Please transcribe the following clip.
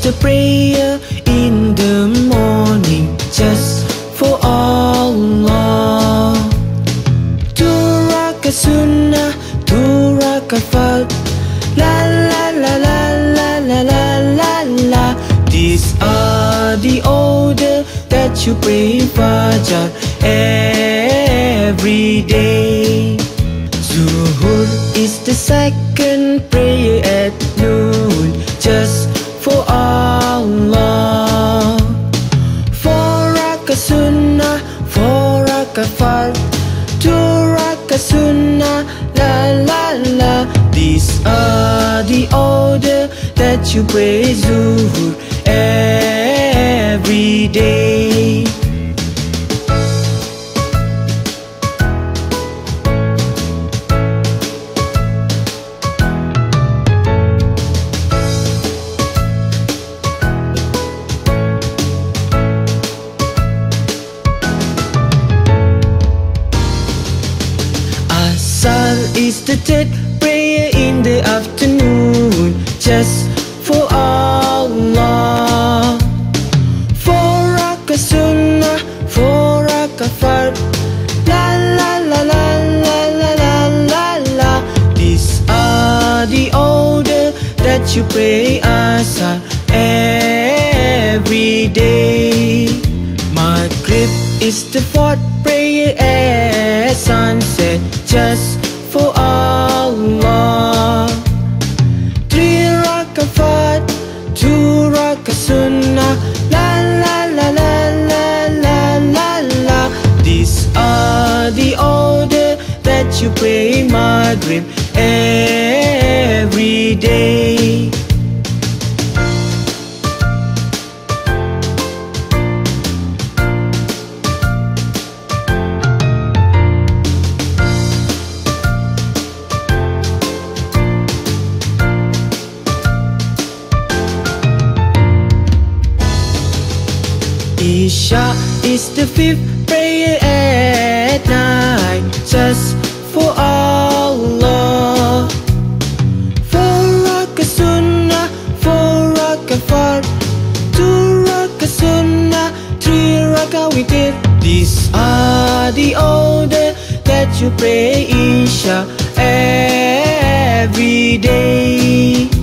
a prayer in the morning just for Allah. Two rakat sunnah, two rakat fard. La la la la la la la la la. These are the order that you pray Fajr every day. Zuhur is the second prayer at noon just for Allah. Four rakat sunnah, four rakat fard, two rakat sunnah, la la la. These are the order that you pray Zuhur every day. Asar is the third prayer in the afternoon just for Allah. Four rakat sunnah, four rakat fard. La la la la la la la la la. These are the order that you pray Asar every day. Maghrib is the fourth prayer at sunset just for Allah. Three rakat fard, two rakat sunnah, la la la la la la la la. These are the order that you pray Maghrib every day. Isha is the fifth prayer at night just for Allah. Four rakat sunnah, four rakat fard, two rakat sunnah, three rakat witir. These are the order that you pray Isha every day.